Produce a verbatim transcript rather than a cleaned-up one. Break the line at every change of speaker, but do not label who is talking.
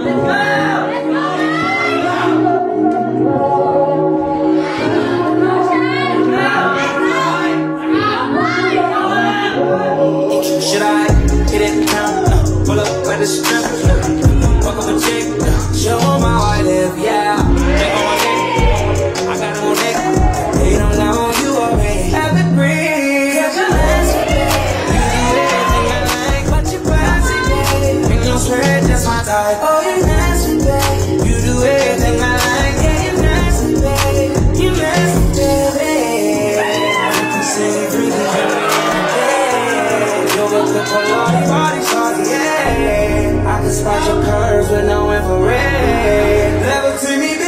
Should I hit it now? Uh, pull up at the strip. Uh, fuck up a chick. Uh, show 'em how I live, yeah. Check on my neck. I got them on deck. They don't know you already have it free. Cause you're nasty, babe. You do everything I like, but you're classy, babe. Ain't no sweat, that's my type. Oh, you're nasty, babe. You do everything I like, yeah, you're nasty, babe. You're nasty, baby. You can sing, breathe, the Pilates body shawty, yeah. I can spot your curves with no infrared. Never see me